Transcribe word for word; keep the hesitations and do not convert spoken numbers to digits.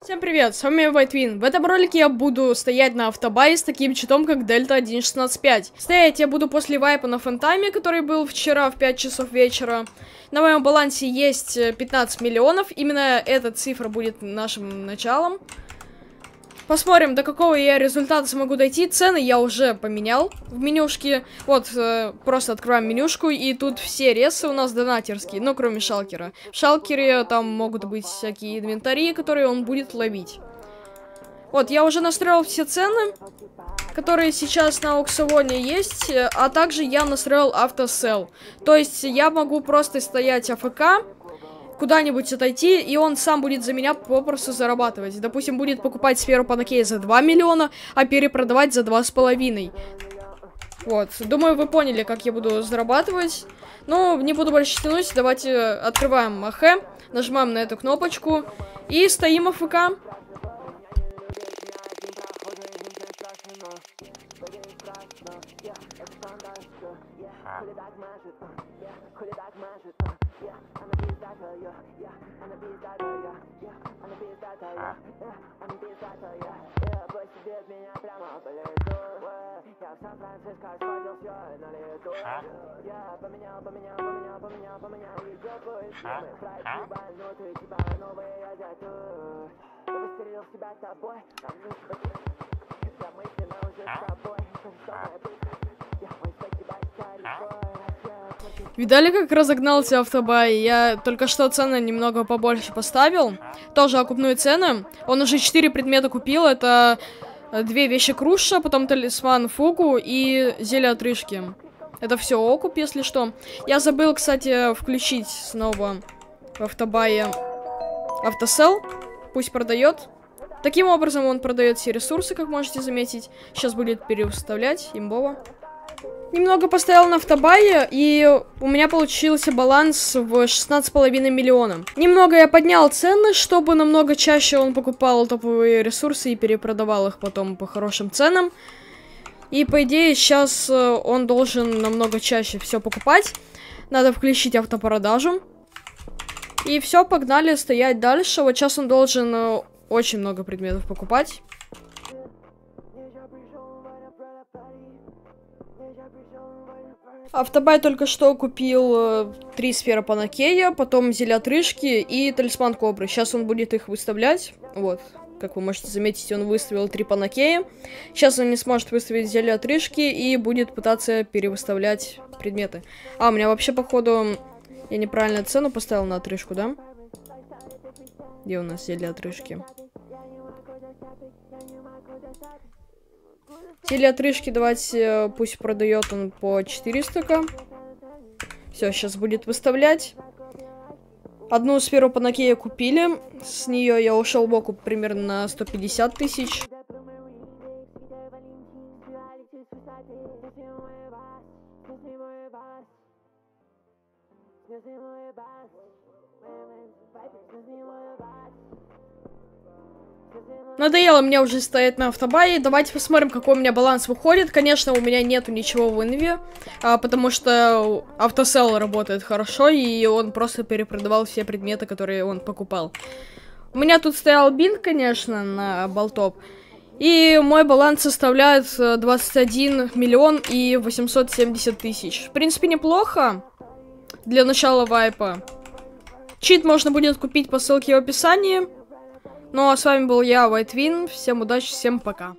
Всем привет, с вами Whitewin. В этом ролике я буду стоять на автобае с таким читом, как Дельта один шестнадцать пять. Стоять я буду после вайпа на Фантайме, который был вчера в пять часов вечера. На моем балансе есть пятнадцать миллионов, именно эта цифра будет нашим началом. Посмотрим, до какого я результата смогу дойти. Цены я уже поменял в менюшке. Вот, э, просто открываем менюшку, и тут все ресы у нас донатерские, ну, кроме шалкера. В шалкере там могут быть всякие инвентари, которые он будет ловить. Вот, я уже настроил все цены, которые сейчас на аукционе есть, а также я настроил автосел. То есть я могу просто стоять АФК, куда-нибудь отойти, и он сам будет за меня попросту зарабатывать. Допустим, будет покупать сферу Панакея за два миллиона, а перепродавать за два с половиной. Вот, думаю, вы поняли, как я буду зарабатывать. Ну, не буду больше тянуть, давайте открываем Махе, нажимаем на эту кнопочку и стоим АФК. Видали, как разогнался автобай? Я только что цены немного побольше поставил. Тоже окупную цены. Он уже четыре предмета купил. Это две вещи Круша, потом талисман Фугу и зелье отрыжки. Это все окуп, если что. Я забыл, кстати, включить снова в автобае автосел. Пусть продает. Таким образом он продает все ресурсы, как можете заметить. Сейчас будет переуставлять, имбово. Немного поставил на автобае, и у меня получился баланс в шестнадцать с половиной миллионов. Немного я поднял цены, чтобы намного чаще он покупал топовые ресурсы и перепродавал их потом по хорошим ценам. И по идее сейчас он должен намного чаще все покупать. Надо включить автопродажу. И все, погнали стоять дальше. Вот сейчас он должен очень много предметов покупать. Автобай только что купил э, три сферы Панакея, потом зелье отрыжки и талисман Кобры. Сейчас он будет их выставлять. Вот, как вы можете заметить, он выставил три Панакея. Сейчас он не сможет выставить зелье отрыжки и будет пытаться перевыставлять предметы. А, у меня вообще, походу, я неправильную цену поставил на отрыжку, да? Где у нас зелье отрыжки? Зелье отрыжки давайте, пусть продает он по четыреста. Все, сейчас будет выставлять. Одну сферу Панакея купили. С нее я ушел в окуп примерно на сто пятьдесят тысяч. Надоело мне уже стоять на автобае. Давайте посмотрим, какой у меня баланс выходит. Конечно, у меня нету ничего в инве, а, потому что автосел работает хорошо, и он просто перепродавал все предметы, которые он покупал. У меня тут стоял бинт, конечно, на болтоп. И мой баланс составляет двадцать один миллион и восемьсот семьдесят тысяч. В принципе, неплохо для начала вайпа. Чит можно будет купить по ссылке в описании. Ну а с вами был я, Whitewin. Всем удачи, всем пока.